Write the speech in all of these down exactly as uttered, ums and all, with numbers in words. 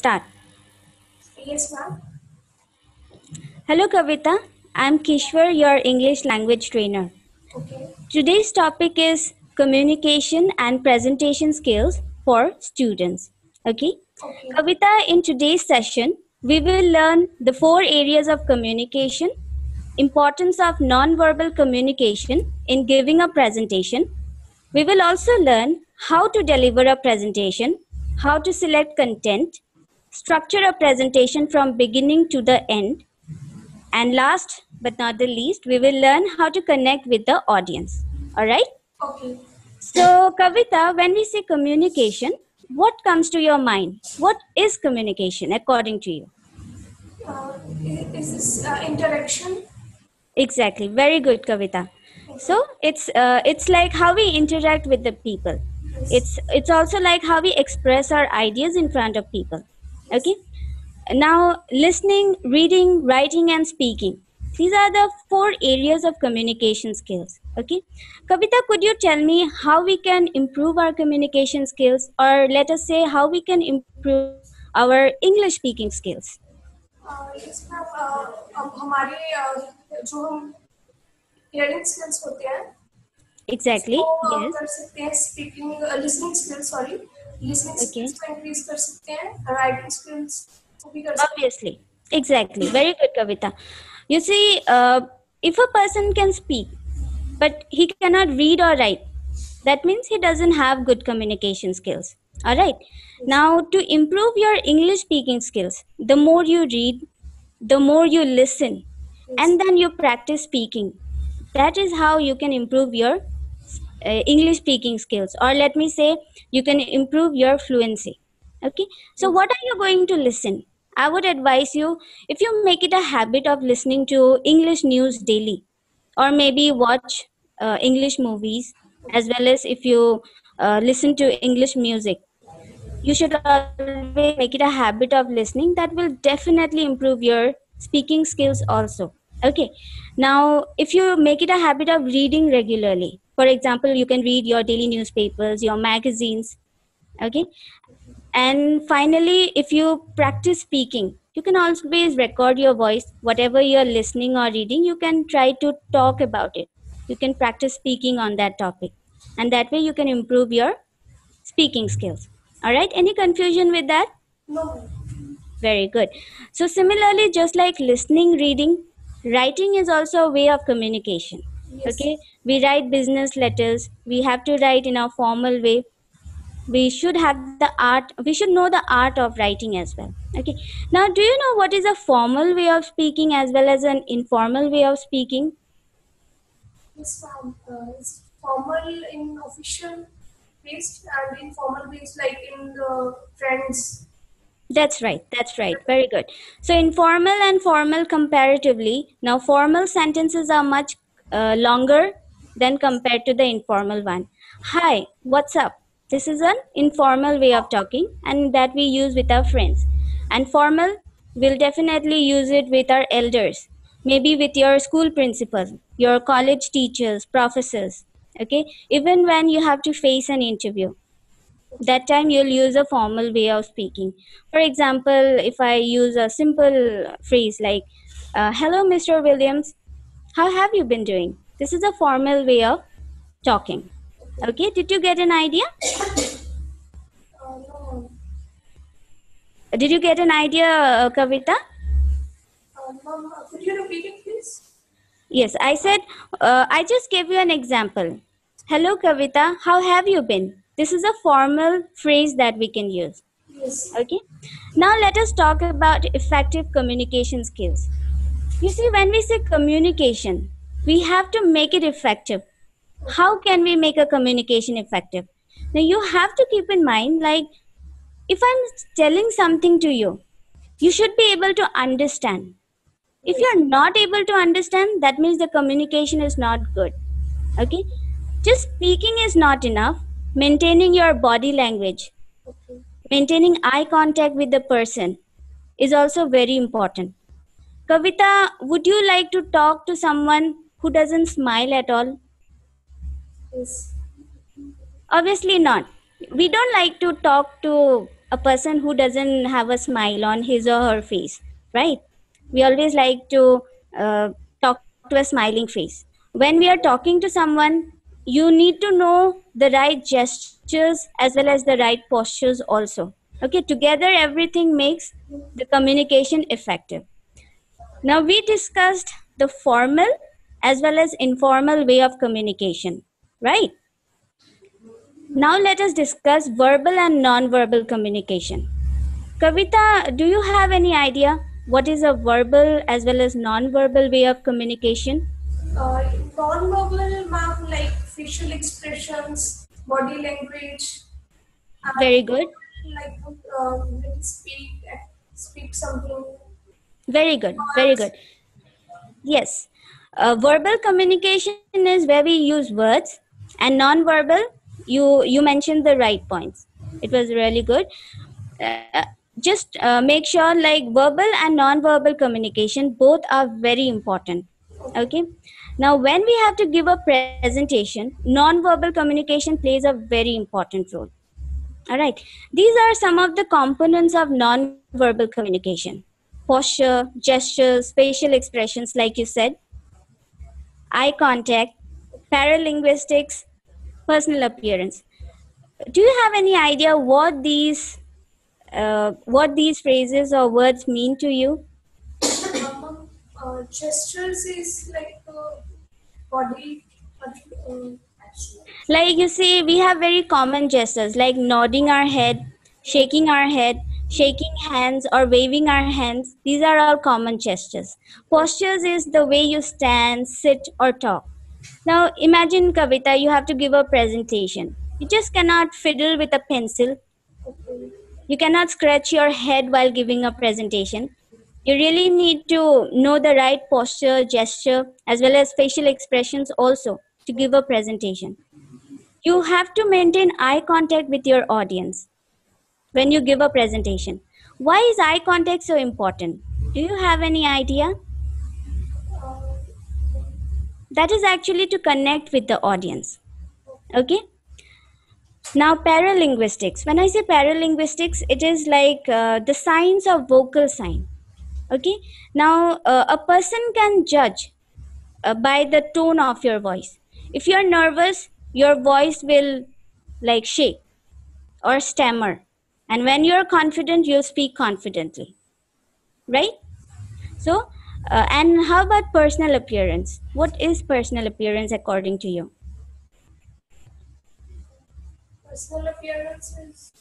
start. Yes, ma'am. Hello, Kavita. I'm Kishwar, your English language trainer. Okay. Today's topic is communication and presentation skills for students. Okay. Okay. Kavita, in today's session, we will learn the four areas of communication, importance of non-verbal communication in giving a presentation. We will also learn how to deliver a presentation, how to select content, structure a presentation from beginning to the end, and last but not the least, we will learn how to connect with the audience. All right? Okay. So, Kavita, when we say communication, what comes to your mind? What is communication according to you? Uh, i- is this uh, interaction? Exactly. Very good, Kavita. Okay. So it's uh, it's like how we interact with the people. Yes. It's it's also like how we express our ideas in front of people. Yes. Okay. Now, listening, reading, writing, and speaking. These are the four areas of communication skills. Okay. Kavita, could you tell me how we can improve our communication skills, or let us say how we can improve our English speaking skills? Uh, yes, ma'am. Uh, अब हमारे uh, जो हम hearing skills होते हैं उसको Exactly. uh, Yes. कर सकते हैं. Speaking, uh, listening skills, sorry, listening Okay. skills को increase कर सकते हैं. Writing skills को भी कर सकते Obviously. Exactly. Very good, Kavita. You see, uh, if a person can speak, but he cannot read or write, that means he doesn't have good communication skills. All right. हैं. Yes. Now, to improve your English speaking skills, the more you read, the more you listen, Yes. and then you practice speaking. That is how you can improve your uh, English speaking skills, or let me say, you can improve your fluency. Okay. So, Yes. what are you going to listen? I would advise you, if you make it a habit of listening to English news daily, or maybe watch uh, English movies, as well as if you uh, listen to English music, you should always make it a habit of listening. That will definitely improve your speaking skills also. Okay. Now, if you make it a habit of reading regularly, for example, you can read your daily newspapers, your magazines. Okay. And finally, if you practice speaking, you can always record your voice. Whatever you're listening or reading, you can try to talk about it. You can practice speaking on that topic. And that way you can improve your speaking skills. All right. Any confusion with that? No, ma'am. Very good. So, similarly, just like listening, reading, writing is also a way of communication. Yes. Okay. We write business letters, we have to write in a formal way. We should have the art, we should know the art of writing as well. Okay. Now, do you know what is a formal way of speaking as well as an informal way of speaking? Yes, ma'am. Uh, it's formal in official based and informal based like in the friends. That's right. That's right. Very good. So, informal and formal comparatively, now formal sentences are much uh, longer than compared to the informal one. Hi, what's up? This is an informal way of talking, and that we use with our friends. And formal, we'll definitely use it with our elders, maybe with your school principal, your college teachers, professors. Okay. Even when you have to face an interview, Okay. that time you'll use a formal way of speaking. For example, if I use a simple phrase like, uh, hello, Mr. Williams, how have you been doing? This is a formal way of talking. Okay. Okay, did you get an idea? Uh, no, Did you get an idea, uh, Kavita? uh, ma'am, uh, could you repeat it, please? Yes, I said, uh, I just gave you an example. Hello, Kavita, how have you been? This is a formal phrase that we can use. Yes. Okay, now let us talk about effective communication skills. You see, when we say communication, we have to make it effective. How can we make a communication effective? Now, you have to keep in mind, like, if I'm telling something to you, you should be able to understand. If Yes. you're not able to understand, that means the communication is not good. Okay? Just speaking is not enough. Maintaining your body language, Okay. maintaining eye contact with the person is also very important. Kavita, would you like to talk to someone who doesn't smile at all? Yes. Obviously not. We don't like to talk to a person who doesn't have a smile on his or her face, right? We always like to uh, talk to a smiling face. When we are talking to someone, you need to know the right gestures as well as the right postures also. Okay, together everything makes the communication effective. Now we discussed the formal as well as informal way of communication, right? Now let us discuss verbal and non-verbal communication. Kavita, do you have any idea what is a verbal as well as non-verbal way of communication? Uh, Non-verbal, ma'am, like facial expressions, body language, and Very good. like uh, when we speak, speak something. Very good. Very good. Yes. Uh, verbal communication is where we use words, and non-verbal, you you mentioned the right points. It was really good. Uh, just uh, make sure like verbal and non-verbal communication both are very important. Okay. Now, when we have to give a presentation, non-verbal communication plays a very important role. All right. These are some of the components of non-verbal communication: posture, gestures, facial expressions, like you said, eye contact, paralinguistics, personal appearance. Do you have any idea what these uh, what these phrases or words mean to you? Um, uh, Gestures is like uh, body, body uh, Like you see, we have very common gestures like nodding our head, shaking our head, shaking hands, or waving our hands. These are all common gestures. Postures is the way you stand, sit, or talk. Now imagine, Kavita, you have to give a presentation. You just cannot fiddle with a pencil. okay, You cannot scratch your head while giving a presentation. You really need to know the right posture, gesture, as well as facial expressions also to give a presentation. You have to maintain eye contact with your audience when you give a presentation. Why is eye contact so important? Do you have any idea? uh, That is actually to connect with the audience. Okay? Now, paralinguistics. When I say paralinguistics, it is like uh, the science of vocal sign. Okay? Now, uh, a person can judge uh, by the tone of your voice. If you're nervous, your voice will like shake or stammer. And when you're confident, you'll speak confidently, right? So, uh, and how about personal appearance? What is personal appearance according to you? personal appearances.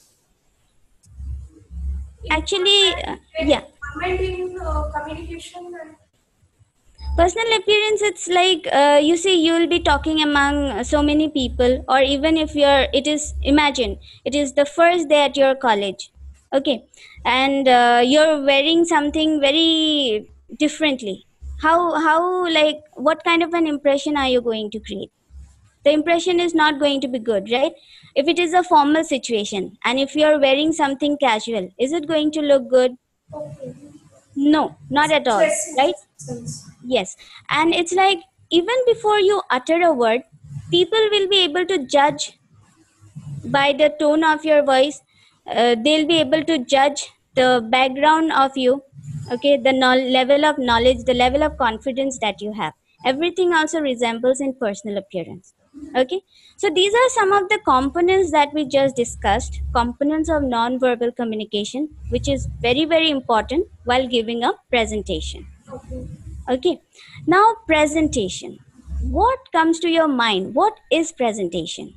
Actually, Environment, uh, like yeah, environment in uh, communication and personal appearance, it's like uh, you see, you will be talking among uh, so many people, or even if you're, it is, imagine, it is the first day at your college, okay, and uh, you're wearing something very differently. How, how, like, what kind of an impression are you going to create? The impression is not going to be good, right? If it is a formal situation and if you're wearing something casual, is it going to look good? okay, No, not at all, dressing right? sense. Yes. And it's like even before you utter a word, people will be able to judge by the tone of your voice. Uh, they'll be able to judge the background of you, okay, the no- level of knowledge, the level of confidence that you have. Everything also resembles in personal appearance. Okay. So these are some of the components that we just discussed, components of non-verbal communication, which is very, very important while giving a presentation. Okay. Okay. Now, presentation. What comes to your mind? What is presentation?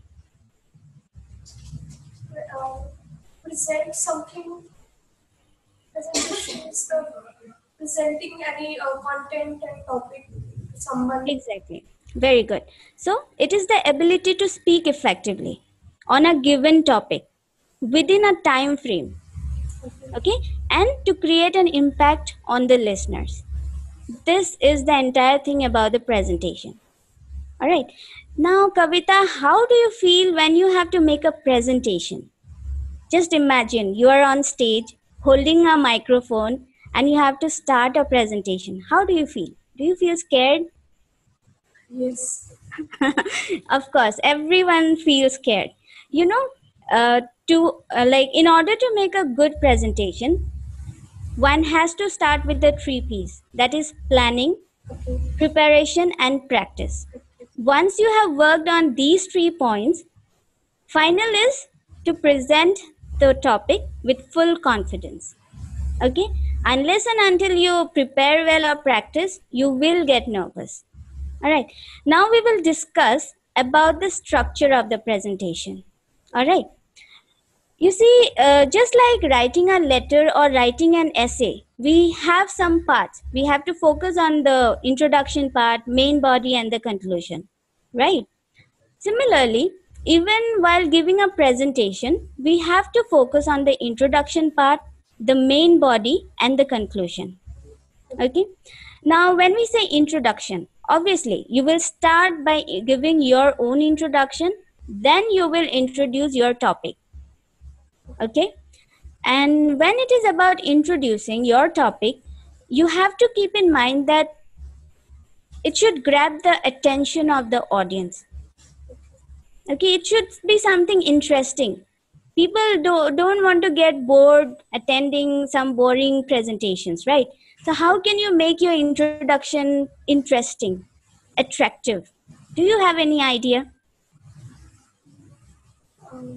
Uh, Present something. Presentation is the presenting any uh, content and topic to someone. Exactly. Very good. So, it is the ability to speak effectively on a given topic within a time frame, Okay. okay, and to create an impact on the listeners. This is the entire thing about the presentation. All right. Now, Kavita, how do you feel when you have to make a presentation? Just imagine you are on stage holding a microphone and you have to start a presentation. How do you feel? Do you feel scared? Yes. Of course, everyone feels scared. You know, uh, to uh, like in order to make a good presentation, one has to start with the three P's, that is planning, Okay. preparation, and practice. Once you have worked on these three points, final is to present the topic with full confidence. Okay? Unless and until you prepare well or practice, you will get nervous. All right. Now we will discuss about the structure of the presentation. All right. You see, uh, just like writing a letter or writing an essay, we have some parts. We have to focus on the introduction part, main body, and the conclusion. Right? Similarly, even while giving a presentation, we have to focus on the introduction part, the main body, and the conclusion. Okay. Now, when we say introduction, obviously you will start by giving your own introduction, then you will introduce your topic. Okay. And when it is about introducing your topic, you have to keep in mind that it should grab the attention of the audience. Okay, it should be something interesting. People do, don't want to get bored attending some boring presentations, right? So, how can you make your introduction interesting, attractive? Do you have any idea? Um,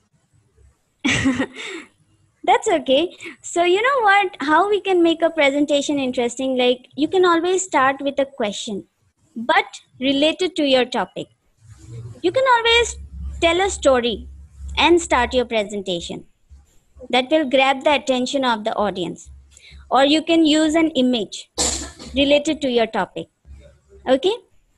That's okay. So, you know what? How we can make a presentation interesting? Like, you can always start with a question, but related to your topic. You can always tell a story and start your presentation. That will grab the attention of the audience. Or you can use an image related to your topic. Okay?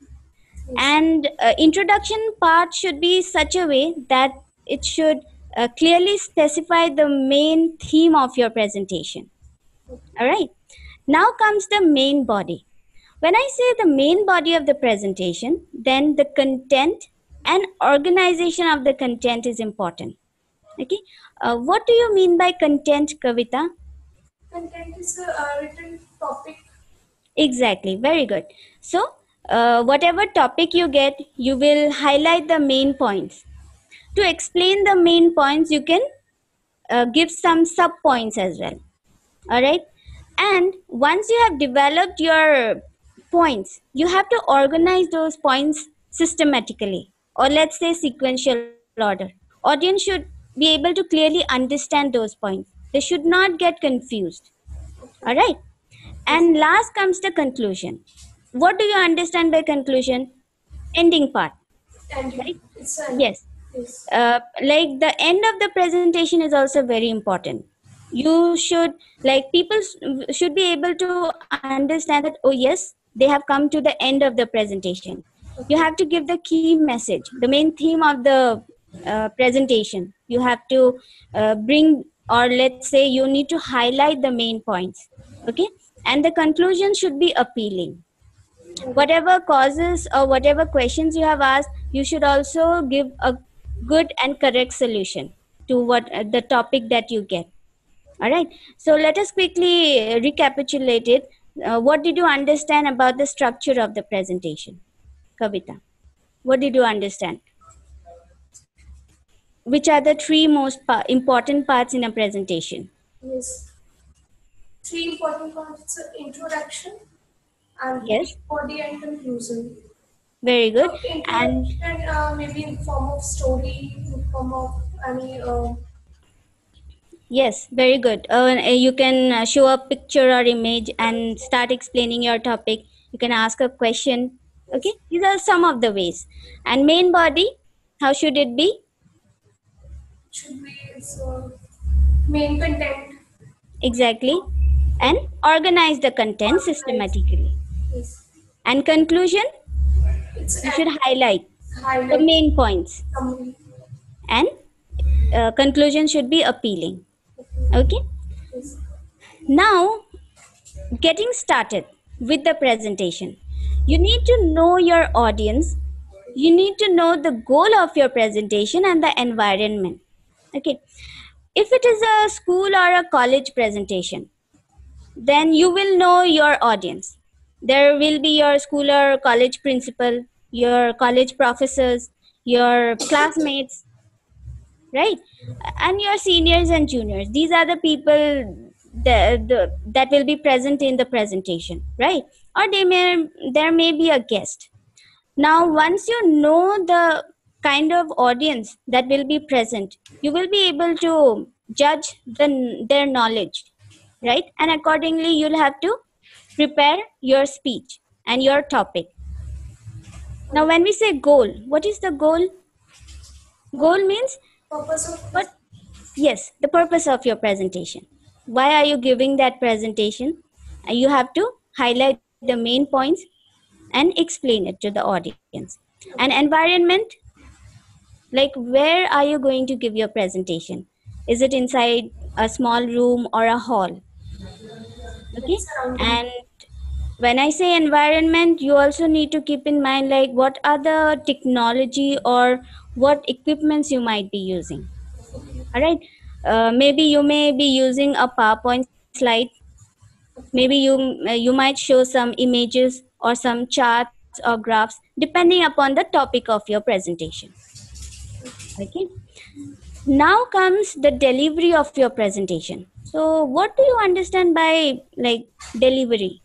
yes. And uh, introduction part should be such a way that it should uh, clearly specify the main theme of your presentation. All right. Now comes the main body. When I say the main body of the presentation, then the content and organization of the content is important. Okay. Uh, what do you mean by content, Kavita? Content is a uh, written topic. Exactly. Very good. So, uh, whatever topic you get, you will highlight the main points. To explain the main points, you can uh, give some sub points as well. All right. And once you have developed your points, you have to organize those points systematically, or let's say sequential order. Audience should be able to clearly understand those points. They should not get confused. All right. Yes. And last comes the conclusion. What do you understand by conclusion? Ending part, Ending. right? It's ending. Yes. Yes. Uh, like the end of the presentation is also very important. You should, like, people s- should be able to understand that, oh, yes, they have come to the end of the presentation. You Okay. have to give the key message, the main theme of the uh, presentation. You have to uh, bring, or let's say, you need to highlight the main points. Okay. And the conclusion should be appealing. Okay. Whatever causes or whatever questions you have asked, you should also give a good and correct solution to what uh, the topic that you get. All right. So let us quickly uh, recapitulate it. Uh, what did you understand about the structure of the presentation, Kavita? What did you understand? Which are the three most pa- important parts in a presentation? Yes. Three important parts: uh, introduction and Yes, body and conclusion. very good. So And introduction can uh, maybe in form of story, in form of any. Uh, yes, very good. Uh, you can uh, show a picture or image and start explaining your topic. You can ask a question. Okay, yes. these are some of the ways. And main body, how should it be? Should be its uh, main content. Exactly. And organize the content Organized. systematically. Yes. And conclusion, It's you should an highlight the highlight main points. summary. And uh, conclusion should be appealing. Okay. Okay. Yes. Now, getting started with the presentation, you need to know your audience. You need to know the goal of your presentation and the environment. Okay. If it is a school or a college presentation, then you will know your audience. There will be your school or college principal, your college professors, your classmates, right? And your seniors and juniors, these are the people that, the, that will be present in the presentation, right? Or they may, there may be a guest. Now once you know the kind of audience that will be present, you will be able to judge the, their knowledge, right? And accordingly you'll have to prepare your speech and your topic. Now when we say goal, what is the goal? Goal means Purpose of what? this. Yes, the purpose of your presentation. Why are you giving that presentation? And you have to highlight the main points and explain it to the audience. And environment, like where are you going to give your presentation? Is it inside a small room or a hall? Like Okay. surrounding. And when I say environment, you also need to keep in mind like what are the technology or what equipments you might be using. All right. Uh, maybe you may be using a PowerPoint slide. Maybe you uh, you might show some images or some charts or graphs depending upon the topic of your presentation. Okay. Now comes the delivery of your presentation. So what do you understand by like delivery?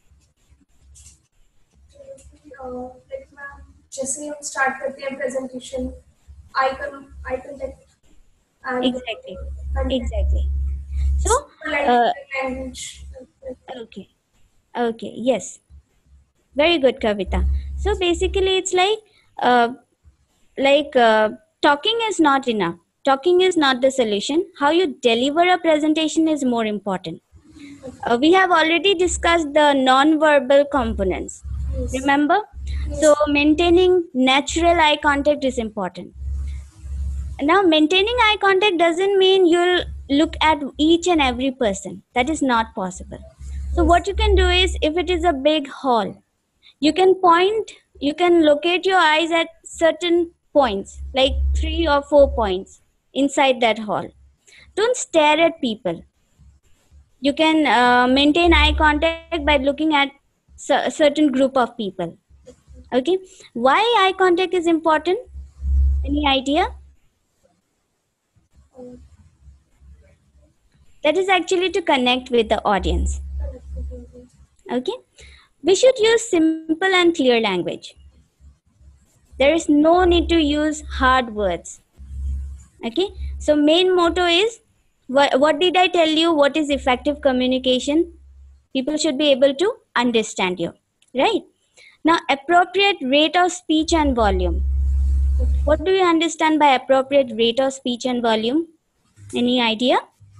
Uh, like ma'am जैसे हम start करते हैं presentation, eye con eye contact and Exactly. content, Exactly. So simple and uh, clear language. okay. Okay. Yes. Very good, Kavita. So basically, it's like uh, like uh, talking is not enough. Talking is not the solution. How you deliver a presentation is more important. Uh, we have already discussed the non-verbal components. Yes. Remember? So Yes. maintaining natural eye contact is important. Now, maintaining eye contact doesn't mean you'll look at each and every person. That is not possible. So what Yes. you can do is, if it is a big hall, you can point, you can locate your eyes at certain points, like three or four points inside that hall. Don't stare at people. You can uh, maintain eye contact by looking at a certain group of people. Okay. Why eye contact is important? Any idea? Uh, That is actually to connect with the audience. connectivity. Okay. We should use simple and clear language. There is no need to use hard words. Okay. So main motto is, what, what did I tell you? What is effective communication? People should be able to understand you, right? Now, appropriate rate of speech and volume. What do you understand by appropriate rate of speech and volume? Any idea?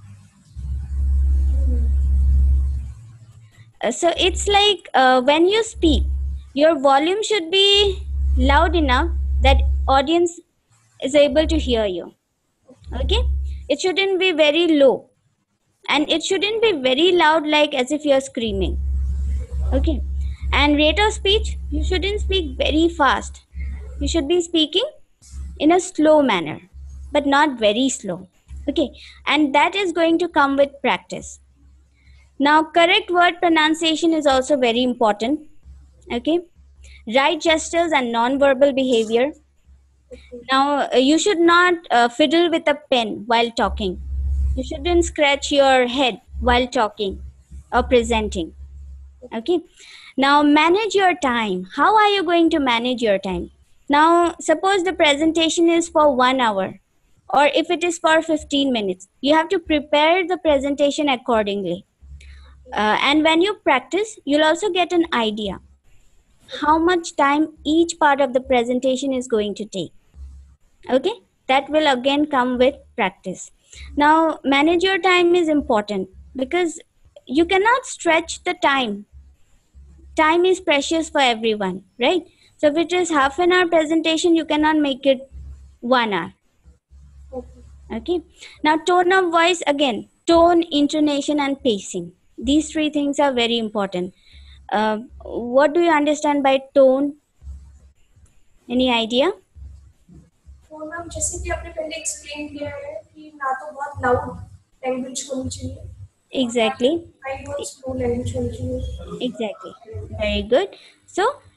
Uh, so it's like uh, when you speak, your volume should be loud enough that audience is able to hear you. Okay, it shouldn't be very low, and it shouldn't be very loud like as if you're screaming. Okay, and rate of speech, you shouldn't speak very fast. You should be speaking in a slow manner, but not very slow. Okay, and that is going to come with practice. Now, correct word pronunciation is also very important. Okay, right gestures and non-verbal behavior. Now, uh, you should not uh, fiddle with a pen while talking. You shouldn't scratch your head while talking or presenting. Okay. Now, manage your time. How are you going to manage your time? Now, suppose the presentation is for one hour, or if it is for fifteen minutes, you have to prepare the presentation accordingly. Uh, and when you practice, you'll also get an idea how much time each part of the presentation is going to take. Okay, that will again come with practice. Now, manage your time is important because you cannot stretch the time. Time is precious for everyone, right? So if it is half an hour presentation, you cannot make it one hour. Okay. Okay. Now, tone of voice, again, tone, intonation, and pacing. These three things are very important. Uh, what do you understand by tone? Any idea? तो ma'am जैसे कि आपने पहले explain किया है कि ना तो बहुत लाउड लैंग्वेज होनी चाहिए और ना Exactly. ही बहुत स्लो लैंग्वेज होनी चाहिए. Exactly. Very good. So,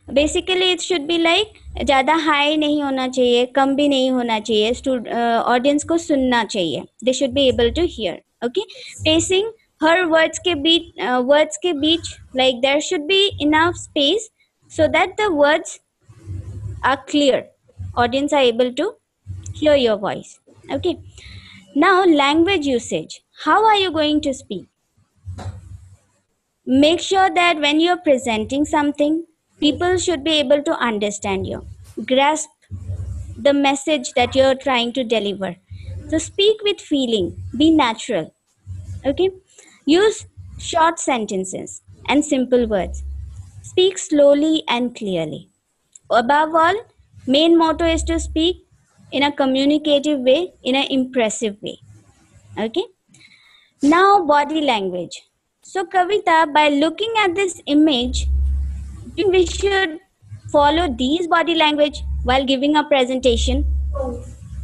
basically it should be like ज़्यादा हाई नहीं होना चाहिए, कम भी नहीं होना चाहिए, ऑडियंस को सुनना चाहिए, they should be able to hear. Okay, pacing हर वर्ड्स के बीच वर्ड्स के बीच like there should be enough space so that the words are clear, audience are able to hear your voice. Okay, now language usage. How are you going to speak? Make sure that when you're presenting something, people should be able to understand you, grasp the message that you're trying to deliver. So speak with feeling, be natural. Okay, use short sentences and simple words. Speak slowly and clearly. Above all, main motto is to speak in a communicative way, in an impressive way. Okay, now body language. So Kavita, by looking at this image, do you think we should follow these body language while giving a presentation? Oh,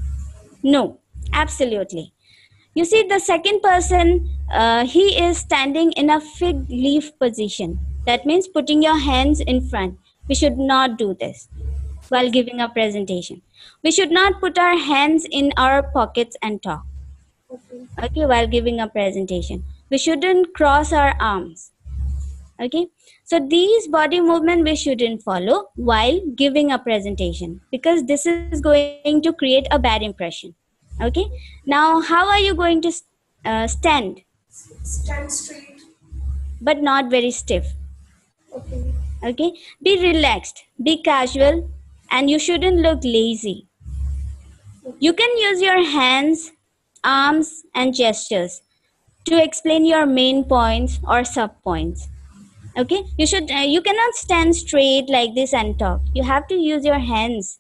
No, absolutely. You see, the second person, uh, he is standing in a fig leaf position. That means putting your hands in front. We should not do this while giving a presentation. We should not put our hands in our pockets and talk. okay, Okay, while giving a presentation. We shouldn't cross our arms. Okay, so these body movement we shouldn't follow while giving a presentation because this is going to create a bad impression. Okay, now how are you going to uh, stand stand straight. but not very stiff? Okay, Okay, be relaxed, be casual, and you shouldn't look lazy. You okay, can use your hands, arms, and gestures to explain your main points or sub points. Okay, you should uh, you cannot stand straight like this and talk. You have to use your hands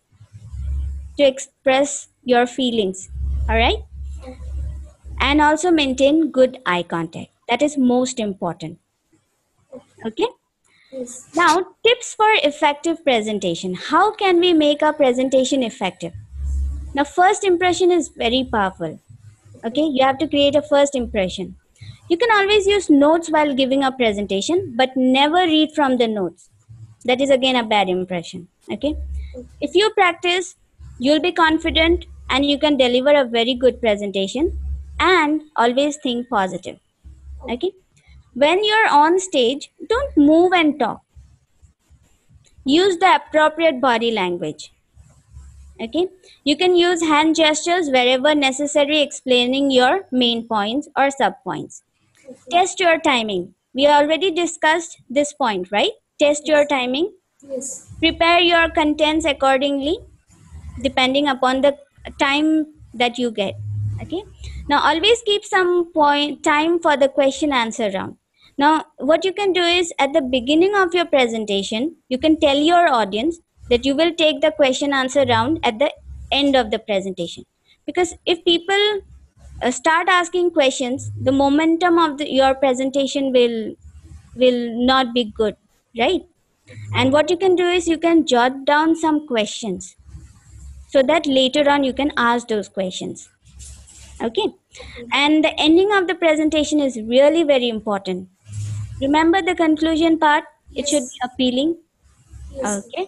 to express your feelings. All right, okay, and also maintain good eye contact, that is most important. okay. Okay, Yes, now tips for effective presentation. How can we make our presentation effective? Now first impression is very powerful. Okay, you have to create a first impression. You can always use notes while giving a presentation, but never read from the notes. That is again a bad impression. Okay, if you practice, you'll be confident and you can deliver a very good presentation. And always think positive. Okay, when you're on stage, don't move and talk, use the appropriate body language. Okay, you can use hand gestures wherever necessary, explaining your main points or sub points. okay, Test your timing. We already discussed this point, right? Test your yes, timing. yes, Prepare your contents accordingly depending upon the time that you get. Okay, now always keep some point time for the question answer round. Now what you can do is at the beginning of your presentation you can tell your audience that you will take the question answer round at the end of the presentation, because if people uh, start asking questions, the momentum of the, your presentation will will not be good, right? And what you can do is you can jot down some questions so that later on you can ask those questions. Okay, and the ending of the presentation is really very important. Remember the conclusion part, it should be yes, appealing. yes, Okay,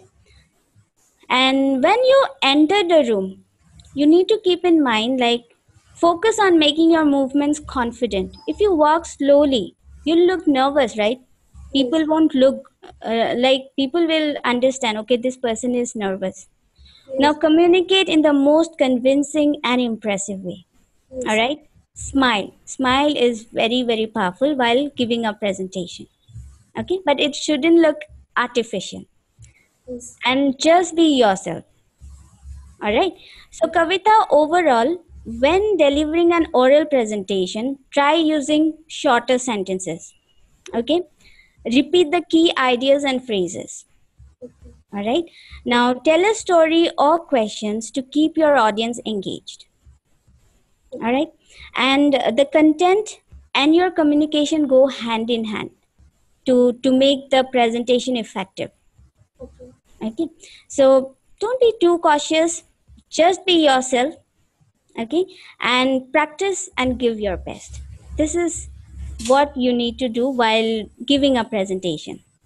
and when you enter the room you need to keep in mind like focus on making your movements confident. If you walk slowly you look nervous, right? yes, People won't look uh, like people will understand, okay, this person is nervous. Now yes, communicate in the most convincing and impressive way. All yes, right. Smile. Smile is very, very powerful while giving a presentation. Okay. But it shouldn't look artificial. yes, And just be yourself. All right. So, Kavita, overall, when delivering an oral presentation, try using shorter sentences. Okay. Repeat the key ideas and phrases. All right. Now, tell a story or questions to keep your audience engaged. All right, and the content and your communication go hand in hand to to make the presentation effective. okay, Okay, so don't be too cautious, just be yourself. Okay, and practice and give your best. This is what you need to do while giving a presentation.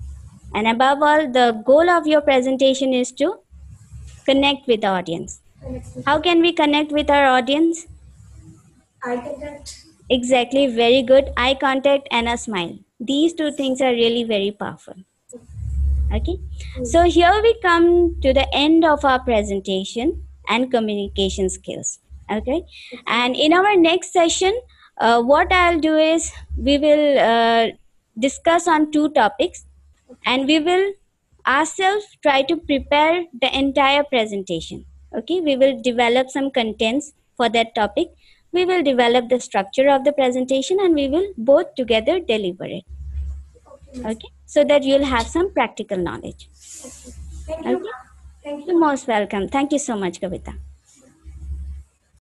And above all, the goal of your presentation is to connect with the audience. Connect with How the can we connect with our audience? eye contact. Exactly, very good. Eye contact and a smile. These two things are really very powerful. Okay, so Yes. here we come to the end of our presentation and communication skills. Okay, Okay. and in our next session, uh, what I'll do is we will uh, discuss on two topics, Okay. and we will ourselves try to prepare the entire presentation. Okay, we will develop some contents for that topic. We will develop the structure of the presentation, and we will both together deliver it. Okay, ma'am. Okay, so that you'll have some practical knowledge. Okay. Thank you, Okay, ma'am. Thank you, you're ma'am. most welcome. Thank you so much, Kavita.